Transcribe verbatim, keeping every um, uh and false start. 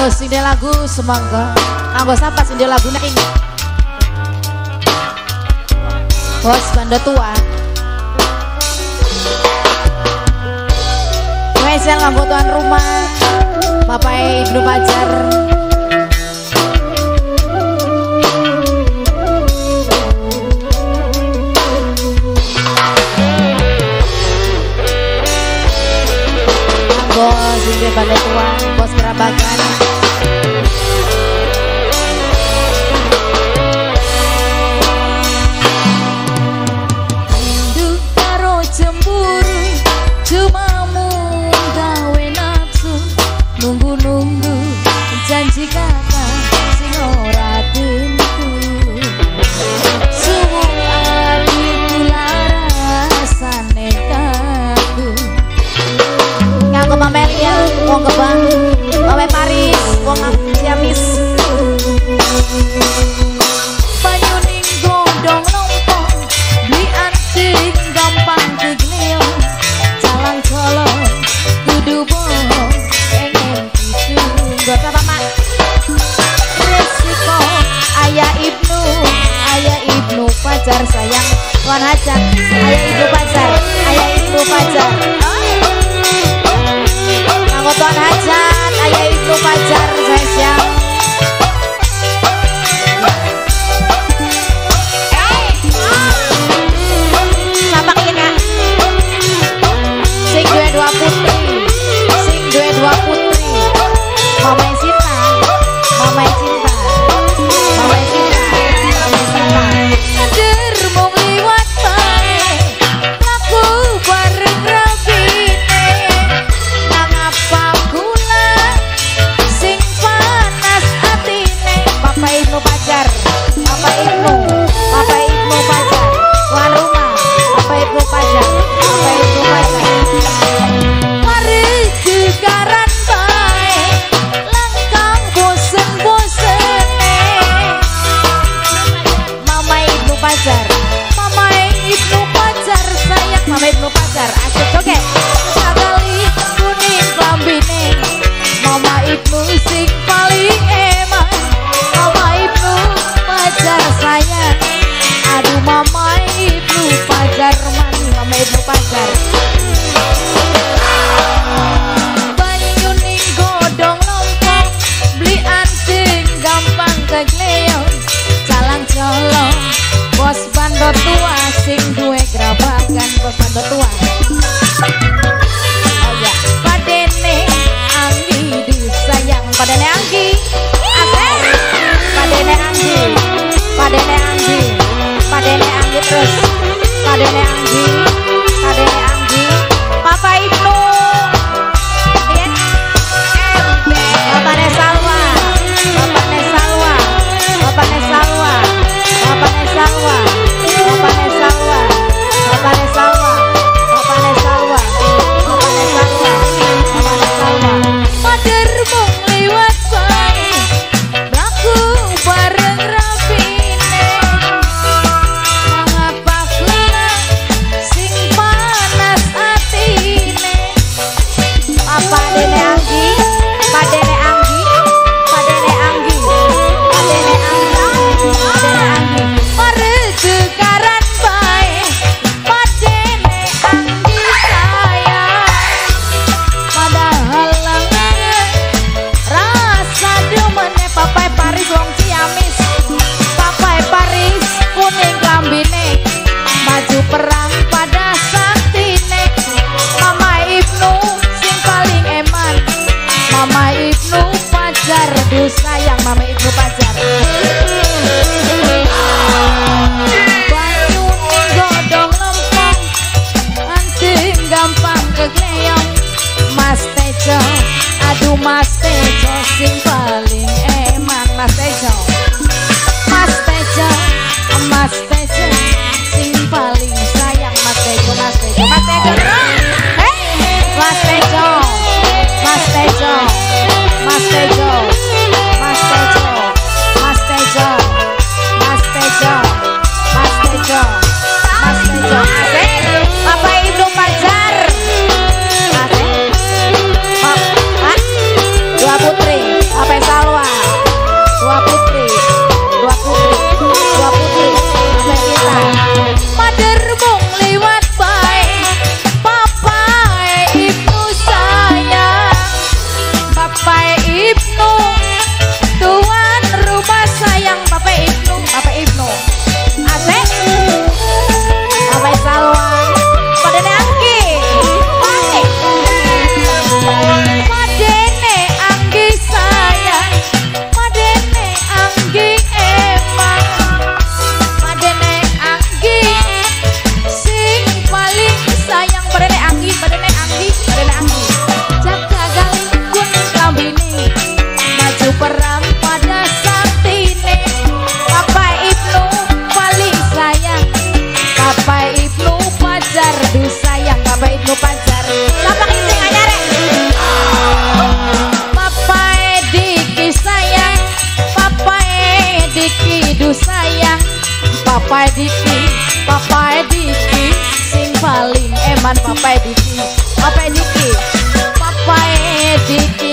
sing lagu semangka. Kanggo sapa sing lagu nek ini? Bos banda tua. Spesial kanggo tuan rumah, Bapak Ibnu Pajar. Bos sing banda tua, bos kerabakan. Nunggu-nunggu janji kata sing ora tentu. Suwung atiku larasane kaku. Nganggo Mamelia, wong Gebang, Bawe Paris, wong Ciamis. Banyu ning gondong lompong, beli anting gampang kegleo. Calang colong kudu bohong. Buat apa mak? Resiko ayah Ibnu, ayah Ibnu Pajar sayang Tuan Hajat, ayah Ibnu Pajar, ayah Ibnu Pajar. Kanggo Tuan Hajat, ayah Ibnu Pajar saya siap. Sampak ini sing dua dua putri, sing dua dua putri. Mama Sinta, Mama Sinta, Mama Sinta, Mama Sinta. Kader mung liwat bae, laku bareng rabine. Nang apa guna sing panas atine. Bapak Ibnu Pajar, Bapak Ibnu, Bapak Ibnu Pajar, tuan rumah, Bapak Ibnu Pajar, Bapak Ibnu Pajar. Mari digaran bae, langkang bosen-bosene. Mama Ibnu Pajar, Mama Ibnu Pajar sayang, Mama Ibnu Pajar, asik oke. sekali kuning klambine. Mama Ibnu sing paling eman. Mama Ibnu Pajar sayang. Aduh Mama Ibnu Pajar mani, Mama Ibnu Pajar. banyu ning godong lompong, beli anting gampang kegleo. Calang colong bos bando tua sing duwe grabakan. Bos bando tua. Oh ya, padene Anggi disayang, padene Anggi. Asik. Padene Anggi, Padene Anggi, Padene Anggi terus. Padene Anggi, Padene Anggi. Papa Ibnu. Iya. Bapaknya Salwa, Bapaknya Salwa, Bapaknya Salwa, Bapaknya Salwa, Bapaknya Salwa, Bapaknya Salwa, Bapaknya Salwa, Bapaknya Salwa, Bapaknya Salwa. Pader mung liwat bae, laku bareng rapine. Nang apa guna sing panas atine. Papa Dene Anggi, Padene Anggi, Padene Anggi, Padene Anggi, Padene Anggi. Mari tukaran bae, padene Anggi sayang. Padahal lengan rasa demene. Papai Paris wong Ciamis, Papai Paris kuning klambine. Maju perang pada saktine. Mama Ibnu sing paling eman. Mama Ibnu Pajar duh sayang, Mama Ibnu Pajar. Banyu ning godong lempong, anting gampang kegleong. Mas Tejo, aduh Mas Tejo sing paling eman. Mas Tejo, Mas Tejo, Mas Tejo sing paling sayang. Mas Tejo, Mas Tejo, Mas Tejo. Hey, Mas Tejo, Mas Tejo, Mas Tejo, Mas Tejo, Mas Tejo, Mas Tejo, Mas Tejo, Mas Tejo. Asik. Bapak Ibnu Pajar. Asik. Pap- ah, Dua putri, apa yang dudu sayang Papa Diki, Papa Diki sing paling eman Papa Diki, Papa Diki, Papa Diki